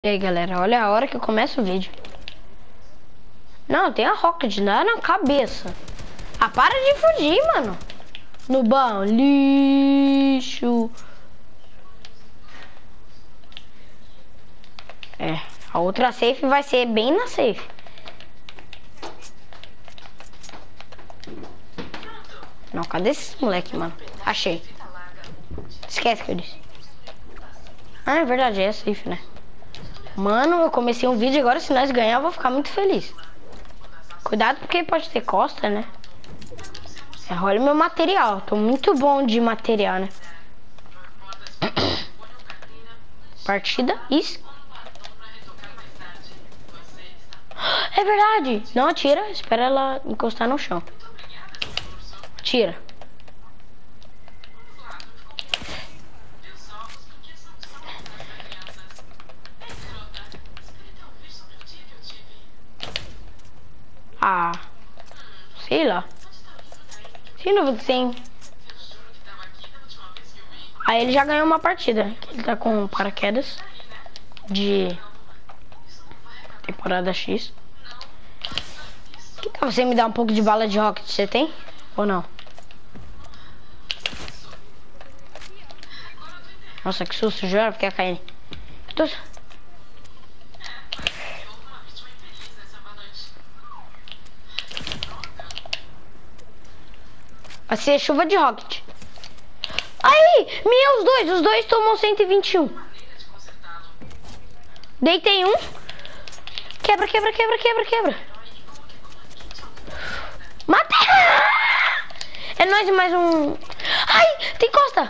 E aí, galera, olha a hora que eu começo o vídeo. Não, tem a Rocket, dá na cabeça. Ah, para de fugir, mano. Nubão, lixo. É, a outra safe vai ser bem na safe. Não, cadê esses moleque, mano? Achei. Esquece que eu disse. Ah, é verdade, é safe, né? Mano, eu comecei um vídeo agora, se nós ganhar, eu vou ficar muito feliz. Cuidado porque pode ter costa, né? É, olha o meu material. Tô muito bom de material, né? Partida. Isso. É verdade. Não atira. Espera ela encostar no chão. Tira. Ah. Sei lá. Sem dúvida, sim. Aí ele já ganhou uma partida. Ele tá com paraquedas de temporada X. Que tal você me dar um pouco de bala de rocket? Você tem? Ou não? Nossa, que susto. Já fiquei caindo. Tô... Vai ser chuva de rocket. Aí! Os dois tomam 121. Deitei um. Quebra, quebra, quebra, quebra, quebra. Matei! É nóis e mais um. Ai, tem costa.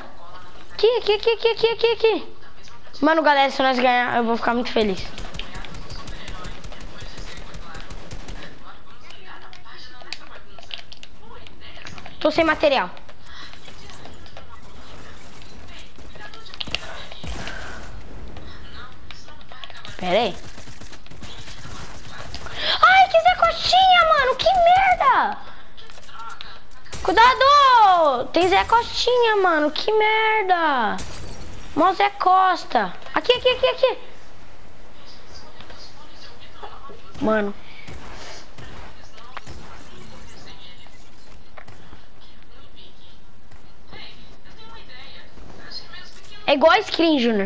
Aqui. Mano, galera, se nós ganhar, eu vou ficar muito feliz. Tô sem material. Pera aí. Ai, que Zé Costinha, mano. Que merda. Cuidado. Tem Zé Costinha, mano. Que merda. Mó Zé Costa. Aqui. Mano. É igual a Screen, Junior.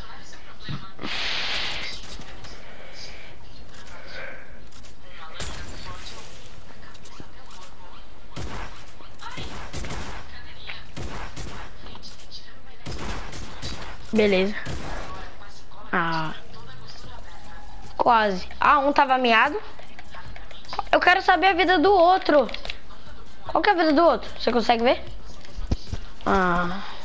Beleza. Ah. Quase. Ah, um tava miado. Eu quero saber a vida do outro. Qual que é a vida do outro? Você consegue ver? Ah.